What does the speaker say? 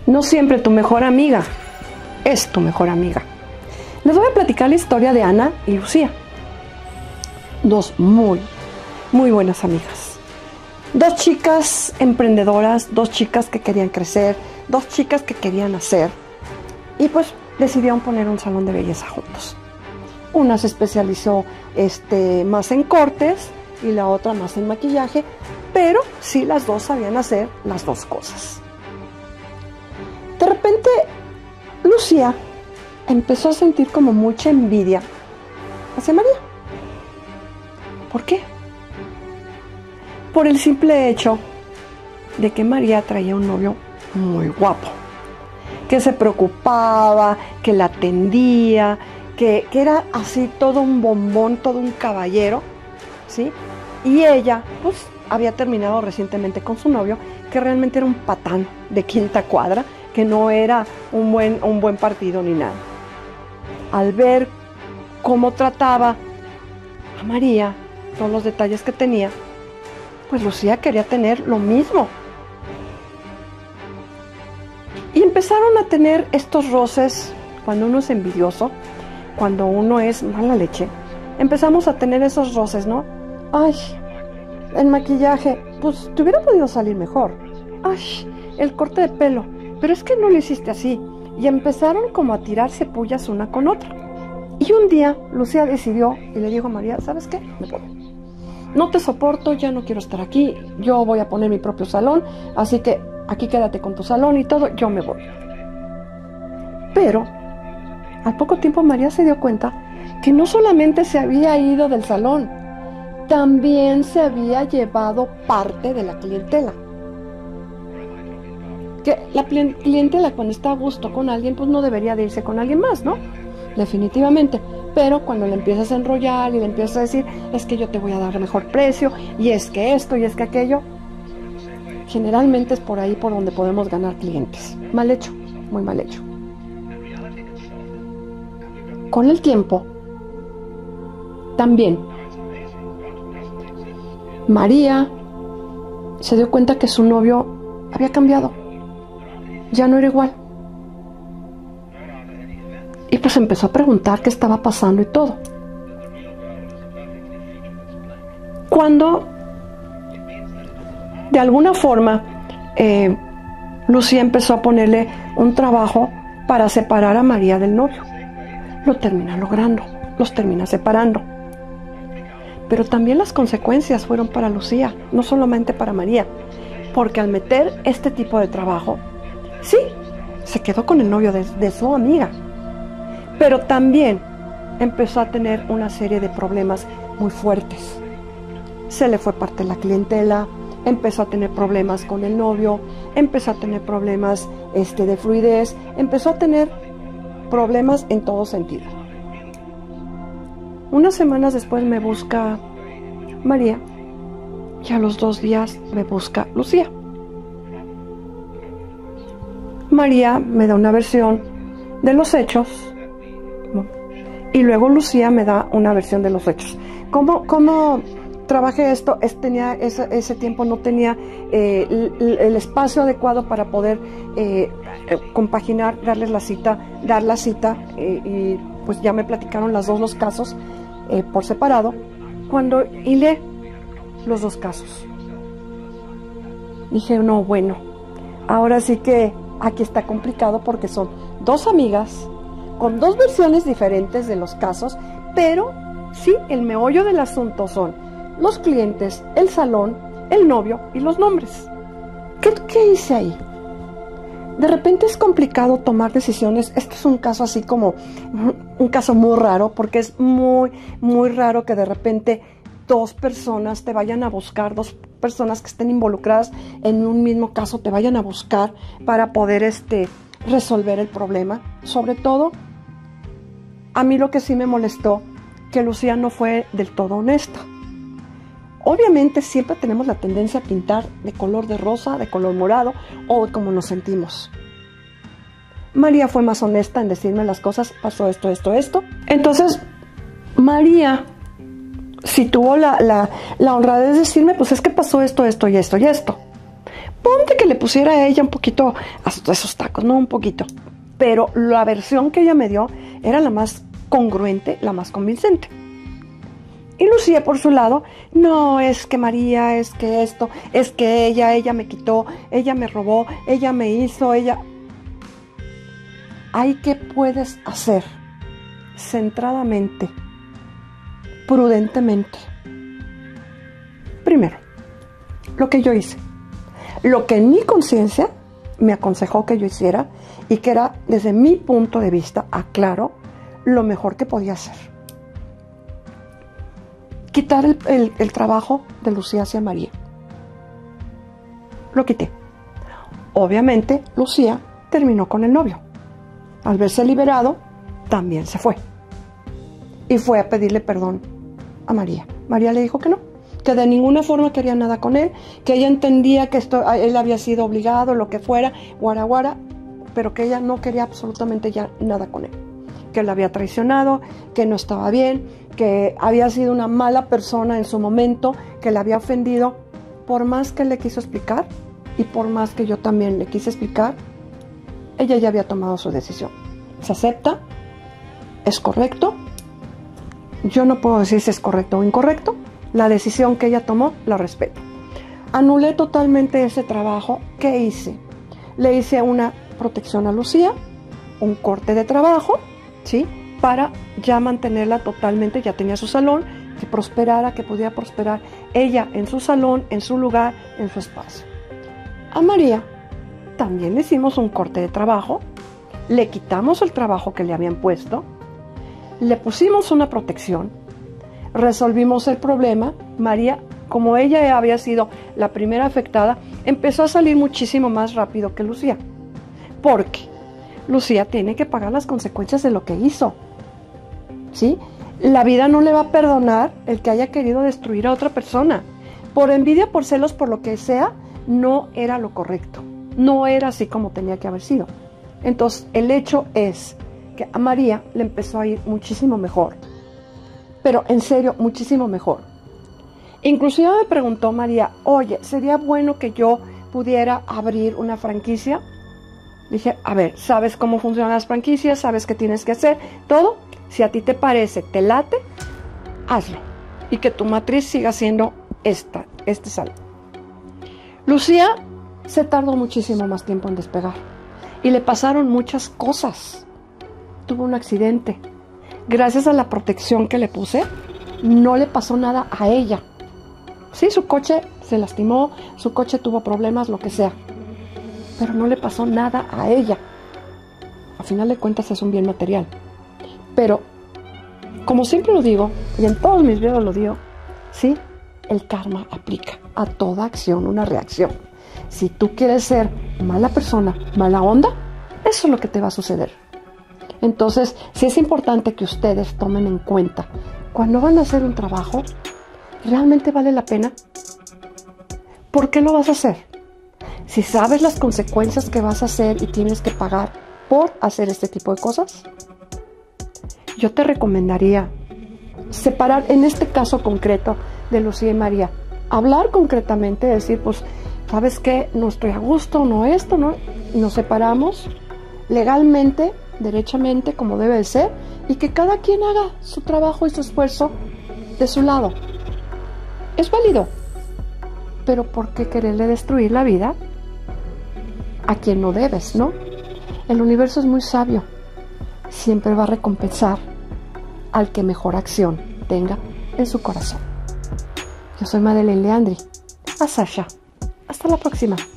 No siempre tu mejor amiga es tu mejor amiga. Les voy a platicar la historia de Ana y Lucía. Dos muy buenas amigas. Dos chicas emprendedoras, dos chicas que querían crecer, dos chicas que querían hacer. Y pues decidieron poner un salón de belleza juntos. Una se especializó más en cortes y la otra más en maquillaje, pero sí las dos sabían hacer las dos cosas. De repente, Lucía empezó a sentir como mucha envidia hacia María. ¿Por qué? Por el simple hecho de que María traía un novio muy guapo, que se preocupaba, que la atendía, que era así todo un bombón, todo un caballero, ¿sí? Y ella, pues, había terminado recientemente con su novio, que realmente era un patán de quinta cuadra, que no era un buen partido ni nada. Al ver cómo trataba a María, todos los detalles que tenía, pues Lucía quería tener lo mismo. Y empezaron a tener estos roces cuando uno es envidioso, cuando uno es mala leche. Empezamos a tener esos roces, ¿no? Ay, el maquillaje, pues te hubiera podido salir mejor. Ay, el corte de pelo, pero es que no lo hiciste así. Y empezaron como a tirarse pullas una con otra. Y un día Lucía decidió y le dijo a María, ¿sabes qué? Me voy. No te soporto, ya no quiero estar aquí, yo voy a poner mi propio salón, así que aquí quédate con tu salón y todo, yo me voy. Pero al poco tiempo María se dio cuenta que no solamente se había ido del salón, también se había llevado parte de la clientela. Que la clientela cuando está a gusto con alguien, pues no debería de irse con alguien más, ¿no? Definitivamente. Pero cuando le empiezas a enrollar y le empiezas a decir, es que yo te voy a dar mejor precio, y es que esto, y es que aquello, generalmente es por ahí por donde podemos ganar clientes. Mal hecho, muy mal hecho. Con el tiempo, también, María se dio cuenta que su novio había cambiado. Ya no era igual. Y pues empezó a preguntar qué estaba pasando y todo. Cuando, de alguna forma, Lucía empezó a ponerle un trabajo para separar a María del novio. Lo termina logrando, los termina separando. Pero también las consecuencias fueron para Lucía, no solamente para María. Porque al meter este tipo de trabajo, sí, se quedó con el novio de su amiga. Pero también empezó a tener una serie de problemas muy fuertes. Se le fue parte de la clientela, empezó a tener problemas con el novio, empezó a tener problemas de fluidez, empezó a tener problemas en todo sentido. Unas semanas después me busca María y a los 2 días me busca Lucía. María me da una versión de los hechos y luego Lucía me da una versión de los hechos. ¿Cómo trabajé esto? Ese tiempo no tenía el espacio adecuado para poder compaginar, dar la cita y pues ya me platicaron las dos los casos por separado. Cuando hilé los dos casos, dije, no, bueno, ahora sí que aquí está complicado porque son dos amigas con dos versiones diferentes de los casos, pero sí, el meollo del asunto son los clientes, el salón, el novio y los nombres. ¿Qué hice ahí? De repente es complicado tomar decisiones. Este es un caso así como un caso muy raro, porque es muy raro que de repente dos personas te vayan a buscar, dos personas que estén involucradas en un mismo caso te vayan a buscar para poder resolver el problema. Sobre todo, a mí lo que sí me molestó, que Lucía no fue del todo honesta. Obviamente siempre tenemos la tendencia a pintar de color de rosa, de color morado o de cómo nos sentimos. María fue más honesta en decirme las cosas, pasó esto. Entonces, María, si tuvo la honradez de decirme, pues es que pasó esto y esto. ponte que le pusiera a ella un poquito a esos tacos, no un poquito, pero la versión que ella me dio era la más congruente, la más convincente. Y Lucía por su lado, no, es que María, es que esto, es que ella me quitó, ella me robó, ella me hizo, ella... ¿Hay qué puedes hacer? Centradamente, prudentemente. Primero, lo que yo hice, lo que en mi conciencia me aconsejó que yo hiciera y que era desde mi punto de vista, aclaro, lo mejor que podía hacer. Quitar el trabajo de Lucía hacia María. Lo quité. Obviamente, Lucía terminó con el novio. Al verse liberado, también se fue. Y fue a pedirle perdón a María. María le dijo que no, que de ninguna forma quería nada con él, que ella entendía que él había sido obligado, lo que fuera, guara, pero que ella no quería absolutamente ya nada con él. Que él había traicionado, que no estaba bien, que había sido una mala persona en su momento, que le había ofendido. Por más que le quiso explicar y por más que yo también le quise explicar, ella ya había tomado su decisión. Se acepta, es correcto. Yo no puedo decir si es correcto o incorrecto. La decisión que ella tomó, la respeto. Anulé totalmente ese trabajo. ¿Qué hice? Le hice una protección a Lucía, un corte de trabajo, ¿sí? Para ya mantenerla totalmente, ya tenía su salón, que prosperara, que pudiera prosperar ella en su salón, en su lugar, en su espacio. A María también le hicimos un corte de trabajo, le quitamos el trabajo que le habían puesto, le pusimos una protección, resolvimos el problema. María, como ella había sido la primera afectada, empezó a salir muchísimo más rápido que Lucía, porque Lucía tiene que pagar las consecuencias de lo que hizo, ¿sí? La vida no le va a perdonar el que haya querido destruir a otra persona. Por envidia, por celos, por lo que sea, no era lo correcto. No era así como tenía que haber sido. Entonces, el hecho es que a María le empezó a ir muchísimo mejor. Pero en serio, muchísimo mejor. Inclusive me preguntó María, oye, ¿sería bueno que yo pudiera abrir una franquicia? Dije, a ver, ¿sabes cómo funcionan las franquicias? ¿Sabes qué tienes que hacer? Todo. Si a ti te parece, te late, hazlo. Y que tu matriz siga siendo este salón. Lucía se tardó muchísimo más tiempo en despegar. Y le pasaron muchas cosas. Tuvo un accidente. Gracias a la protección que le puse, no le pasó nada a ella. Sí, su coche se lastimó, su coche tuvo problemas, lo que sea. Pero no le pasó nada a ella. A final de cuentas es un bien material. Pero, como siempre lo digo, y en todos mis videos lo digo, sí, el karma aplica a toda acción una reacción. Si tú quieres ser mala persona, mala onda, eso es lo que te va a suceder. Entonces, sí es importante que ustedes tomen en cuenta, cuando van a hacer un trabajo, ¿realmente vale la pena? ¿Por qué lo vas a hacer? Si sabes las consecuencias que vas a hacer y tienes que pagar por hacer este tipo de cosas, yo te recomendaría separar, en este caso concreto de Lucía y María, hablar concretamente, decir, pues, ¿sabes qué? No estoy a gusto, no esto, no. Y nos separamos legalmente, derechamente, como debe de ser, y que cada quien haga su trabajo y su esfuerzo de su lado. Es válido, pero ¿por qué quererle destruir la vida a quien no debes, no? El universo es muy sabio. Siempre va a recompensar al que mejor acción tenga en su corazón. Yo soy Madeleine Leandri. A Sasha. Hasta la próxima.